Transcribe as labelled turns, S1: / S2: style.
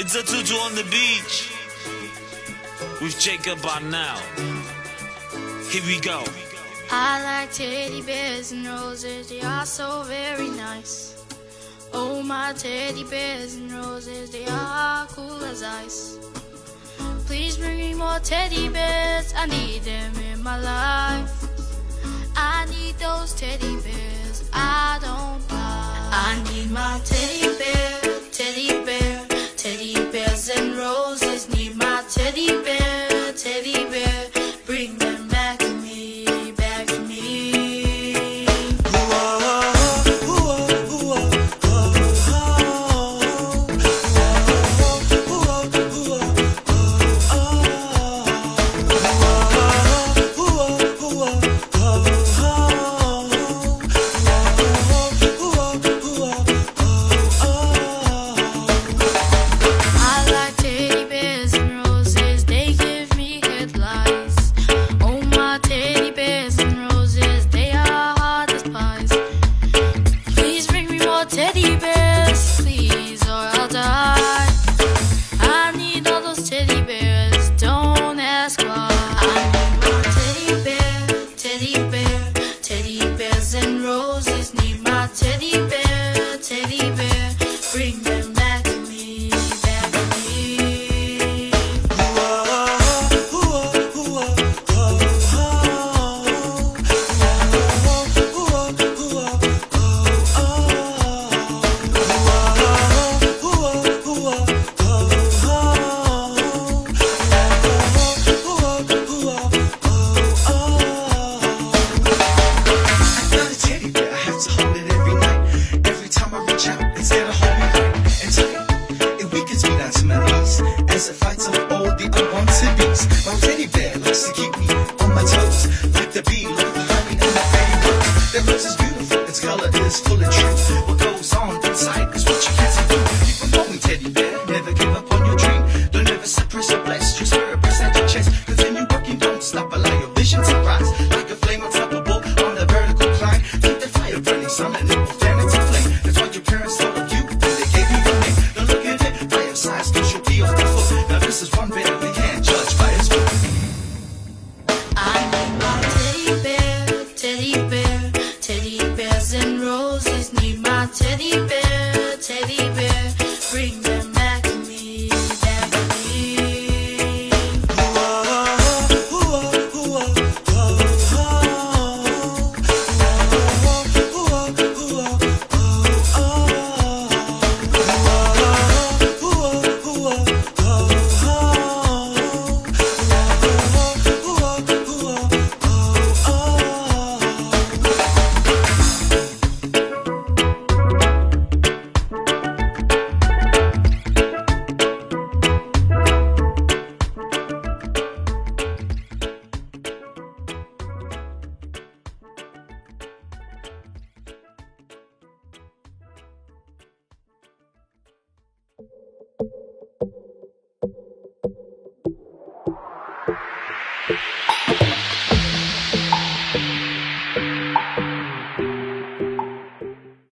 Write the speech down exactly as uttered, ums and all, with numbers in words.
S1: It's a Tutu on the beach with Jacob by now. Here we go.
S2: I like teddy bears and roses, they are so very nice. Oh, my teddy bears and roses, they are cool as ice. Please bring me more teddy bears, I need them in my life. I need those teddy bears, I don't buy. I need my teddy bear, teddy bear, teddy bears and roses. Need my teddy bear, teddy bear, bring them back to me, back to me. I like teddy bears and roses, they give me headlights. Oh, my teddy bears and roses, they are hard as pies. Please bring me more teddy bears, please, or I'll die. I need all those teddy bears, don't ask why. I need my teddy bear, teddy bear, teddy bears and roses. Need my teddy bear, teddy bear, bring them back to me, back to me.
S3: As it fights off all the unwanted beats. My teddy bear likes to keep me on my toes, like the bee, like the honey and the rainbows. Their rose is beautiful, its color is full of truth. What goes on inside is what you can't see through. Keep on going, teddy bear, never give up on your dream. Don't ever suppress or bless, just wear a press at your chest. Continue working, don't stop, allow your vision to rise. Like a flame unstoppable on the vertical climb. Keep the fire burning, summon it with vanity flame. That's why your parents told of you, and they gave you your name. Don't look at it by your size, cause you'll be off the foot. Now this is one better we can't judge by its foot.
S2: I need my teddy bear, teddy bear, teddy bears and roses. Need my teddy bear.